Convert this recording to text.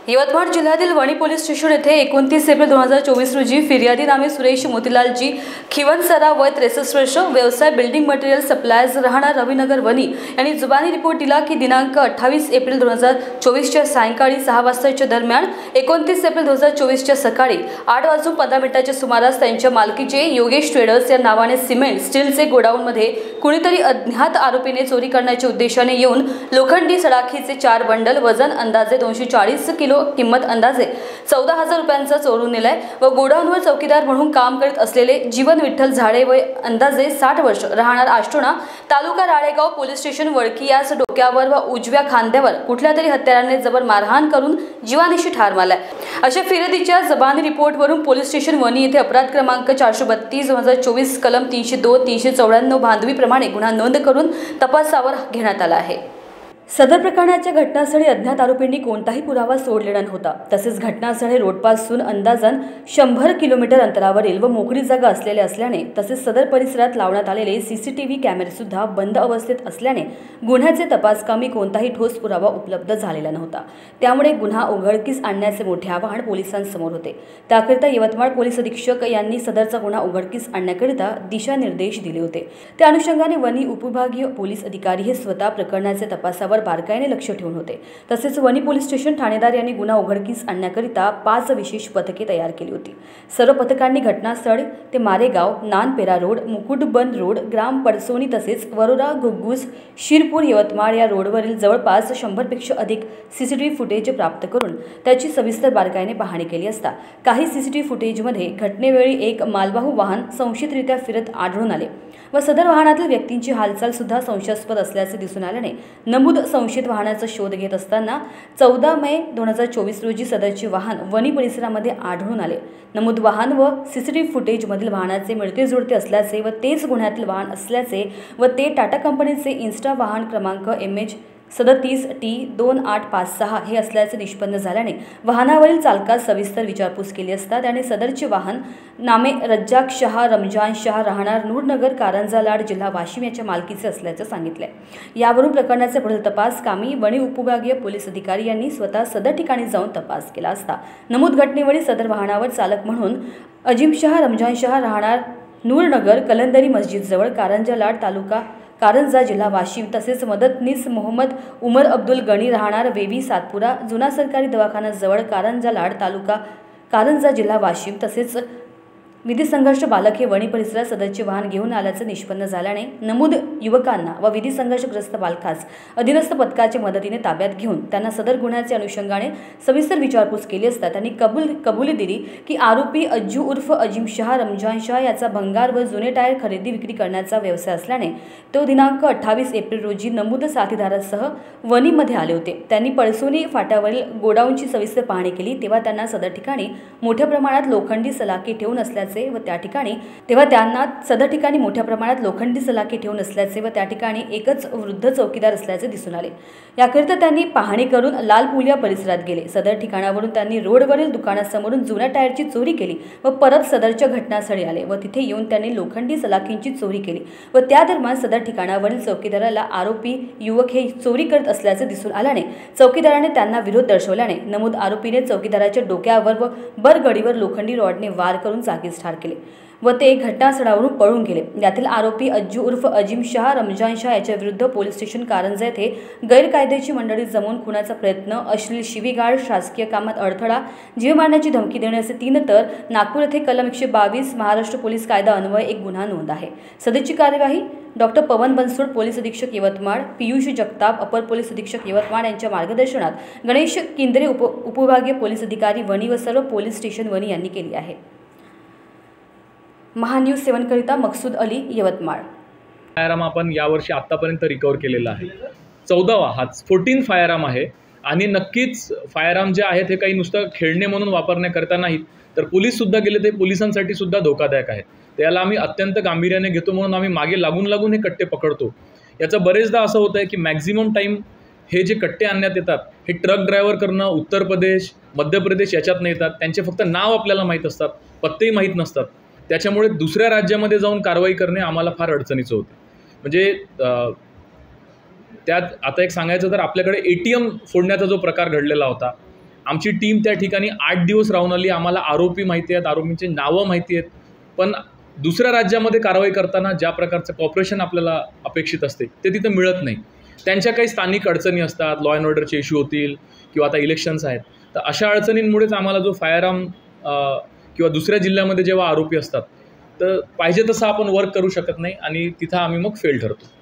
यवतमाळ जिल्ह्यातील Wani police station येथे 29 April 2024 रोजी फिर्यादी नामे सुरेश मोतीलालजी खिवनसरा वय 63 वर्ष, व्यवसाय बिल्डिंग मटेरियल सप्लायर्स, राहणार रविनगर वणी यांनी जुबानी रिपोर्ट दिला की दिनांक 28 एप्रिल 2024 च्या सायंकाळी 6 वाजताच्या दरम्यान 29 एप्रिल 2024 च्या सकाळी 8:15 सुमारास त्यांच्या मालकीचे योगेश ट्रेडर्स या नावाने सिमेंट स्टीलचे गोडाऊनमध्ये कुणीतरी अज्ञात आरोपीने चोरी करण्याच्या उद्देशाने येऊन लोखंडी सळाखीचे 4 बंडल वजन अंदाजे 240 किलो किंमत अंदाजे 14,000 रुपयांचा चोरून नेलाय व गोडाऊनवर चौकीदार म्हणून काम करत असलेले जीवन विठ्ठल झाडे वय अंदाजे 60 वर्ष, राहणार आष्टोणा, तालुका राळेगाव, पोलीस स्टेशन वडकी यास डोक्यावर व उजव्या खांद्यावर कुठल्या तरी हत्याराने जबर मारहाण करून जीवानिशी ठार मारलाय। अशा फिर्यादीच्या जबानी रिपोर्टवरून पोलीस स्टेशन वणी येथे अपराध क्रमांक 432/2024 कलम 302, 394 बांधवीप्रमाणे गुन्हा नोंद करून तपासावर घेण्यात आला आहे। सदर प्रकरणाच्या घटनास्थळी अज्ञात आरोपींनी कोणताही पुरावा सोडलेला नव्हता। तसेच घटनास्थळी रोडपासून अंदाजन 100 किलोमीटर अंतरावरील व मोकळी जागा असल्याने तसेच सदर परिसरात लावण्यात आलेले सीसीटीव्ही कॅमेरे सुद्धा बंद अवस्थेत असल्याने गुन्ह्याचे तपासकामी कोणताही ठोस पुरावा उपलब्ध झालेला नव्हता। त्यामुळे गुन्हा उघडकीस आणण्याचे मोठे आव्हान पोलिसांसमोर होते। त्याकरिता यवतमाळ पोलीस अधीक्षक यांनी सदरचा गुन्हा उघडकीस आणण्याकरिता दिशानिर्देश दिले होते। त्या अनुषंगाने वणी उपविभागीय पोलीस अधिकारी हे स्वतः प्रकरणाचे तपासावर बारकाईने लक्ष ठेवून होते। तसेच वणी पोलीस स्टेशन ठाणेदार यांनी गुन्हा उघडकीस आणण्याकरिता 5 विशेष पथके तयार केली होती। सर्व पथकांनी घटनास्थळ ते मारेगाव, नानपेरा रोड, मुकुटबंद रोड, ग्राम पडसोनी तसेच वरोरा, घुग्गुस, शिरपूर, यवतमाळ या रोडवरील जवळपास 100 पेक्षा अधिक सीसीटीव्ही फुटेज प्राप्त करून त्याची सविस्तर बारकाईने पाहणी केली असता काही सीसीटीव्ही फुटेजमध्ये घटनेवेळी एक मालवाहू वाहन संशयितरित्या फिरत आढळून आले व सदर वाहनातील व्यक्तींची हालचाल सुद्धा संशयास्पद असल्याचे दिसून आल्याने नमूद संशयित वाहनाचा शोध घेत असताना 14 मे 2024 रोजी सदरचे वाहन वणी परिसरामध्ये आढळून आले। नमूद वाहन व सीसीटीव्ही फुटेजमधील वाहनाचे मिळते जुळते असल्याचे व तेच गुन्ह्यातील वाहन असल्याचे व ते टाटा कंपनीचे इन्स्टा वाहन क्रमांक MH37T2856 हे असल्याचे निष्पन्न झाल्याने वाहनावरील चालकास सविस्तर विचारपूस केली असता त्याने सदरचे वाहन नामे रज्जाक शाह, रमजान शाह, राहणार नूरनगर, कारंजा लाड, जिल्हा वाशिम याच्या मालकीचे असल्याचे सांगितले। यावरून प्रकरणाचे पुढील तपास कामी वणी उपविभागीय पोलीस अधिकारी यांनी स्वतः सदर ठिकाणी जाऊन तपास केला असता नमूद घटनेवेळी सदर वाहनावर चालक म्हणून अजिम शाह, रमजान शाह, राहणार नूरनगर, कलंदरी मस्जिद जवळ, कारंजा लाड, तालुका कारंजा, जिल्हा वाशिम तसेच मदतनीस मोहम्मद उमर अब्दुल गणी, राहणार वेवी, सातपुरा, जुना सरकारी दवाखाना जवळ, कारंजा लाड, तालुका कारंजा, जिल्हा वाशिम तसेच विधी संघर्ष बालक हे वणी परिसरात सदरचे वाहन घेऊन आल्याचे निष्पन्न झाल्याने नमूद युवकांना व विधी संघर्षग्रस्त बालकास अधीनस्थ पथकाच्या मदतीने ताब्यात घेऊन त्यांना सदर गुन्ह्याच्या अनुषंगाने सविस्तर विचारपूस केली असता त्यांनी कबुली दिली की आरोपी अज्जू उर्फ अजिम शाह, रमजान शाह याचा भंगार व जुने टायर खरेदी विक्री करण्याचा व्यवसाय असल्याने तो दिनांक 28 एप्रिल रोजी नमूद साथीदारासह वणीमध्ये आले होते। त्यांनी पळसोनी फाट्यावरील गोडाऊनची सविस्तर पाहणी केली तेव्हा त्यांना सदर ठिकाणी मोठ्या प्रमाणात लोखंडी सलाखे ठेवून असल्याचे व त्या ठिकाणी एकच वृद्ध चौकीदार असल्याचे दिसून आले। याकरिता त्यांनी पाहणी करून लालपुलिया परिसरात गेले। सदर ठिकाणावरून त्यांनी रोडवरील दुकानासमोरून जुन्या टायरची चोरी केली व परत सदरच्या घटनास्थळी आले व तिथे येऊन त्यांनी लोखंडी सलाखींची चोरी केली व त्या दरम्यान सदर ठिकाणावरील चौकीदाराला आरोपी युवक हे चोरी करत असल्याचे दिसून आल्याने चौकीदाराने त्यांना विरोध दर्शवल्याने नमूद आरोपीने चौकीदाराच्या डोक्यावर व बरगडीवर लोखंडी रॉडने वार करून जागीच ठार केले व ते घटनास्थळावरून पळून गेले। यातील आरोपी अज्जू उर्फ अजिम शाह, रमजान शाह याच्या विरुद्ध पोलीस स्टेशन कारंजा येथे गैरकायदेची मंडळी जमवून खुनाचा प्रयत्न, अश्लील शिवीगाळ, शासकीय कामात अडथळा, जीव मारण्याची धमकी देणे असे 3 तर नागपूर येथे कलम 122 महाराष्ट्र पोलीस कायदा अन्वये एक गुन्हा नोंद आहे। सदरची कार्यवाही डॉक्टर पवन बनसोड, पोलीस अधीक्षक यवतमाळ, पियुष जगताप, अपर पोलीस अधीक्षक यवतमाळ यांच्या मार्गदर्शनात गणेश किंद्रे उपविभागीय पोलीस अधिकारी वणी व सर्व पोलीस स्टेशन वणी यांनी केली आहे। महान्यूज 7 करिता मकसूद अली, यवतमाळ। फायरआर्म आपण यावर्षी आतापर्यंत रिकवर केलेला आहे। 14वा हा 14 फायरआर्म आहे आणि नक्कीच फायरआर्म जे आहेत हे काही नुसतं खेळणे म्हणून वापरण्याकरता नाहीत तर पोलीस सुद्धा गेले ते पोलिसांसाठी सुद्धा धोकादायक आहेत। त्याला आम्ही अत्यंत गांभीर्याने घेतो म्हणून आम्ही मागे लागून हे कट्टे पकडतो। याचं बरेचदा असं होतं की मॅक्झिमम टाइम हे जे कट्टे आणण्यात येतात हे ट्रक ड्रायव्हर करणं उत्तर प्रदेश, मध्य प्रदेश याच्यातनं येतात। त्यांचे फक्त नाव आपल्याला माहीत असतात, पत्तेही माहीत नसतात। त्याच्यामुळे दुसऱ्या राज्यामध्ये जाऊन कारवाई करणे आम्हाला फार अडचणीचं होतं। म्हणजे त्यात आता एक सांगायचं तर आपल्याकडे ATM फोडण्याचा जो प्रकार घडलेला होता आमची टीम त्या ठिकाणी 8 दिवस राहून आली. आम्हाला आरोपी माहिती आहेत, आरोपींची नावं माहिती आहेत, पण दुसऱ्या राज्यामध्ये कारवाई करताना ज्या प्रकारचं कॉपरेशन आपल्याला अपेक्षित असते ते तिथं मिळत नाही. त्यांच्या काही स्थानिक अडचणी असतात, लॉ अँड ऑर्डरचे इश्यू होतील किंवा आता इलेक्शन्स आहेत, तर अशा अडचणींमुळेच आम्हाला जो फायरआर्म किंवा दुसऱ्या जिल्ह्यामध्ये जेव्हा आरोपी असतात तर पाहिजे तसं आपण वर्क करू शकत नाही आणि तिथं आम्ही मग फेल ठरतो.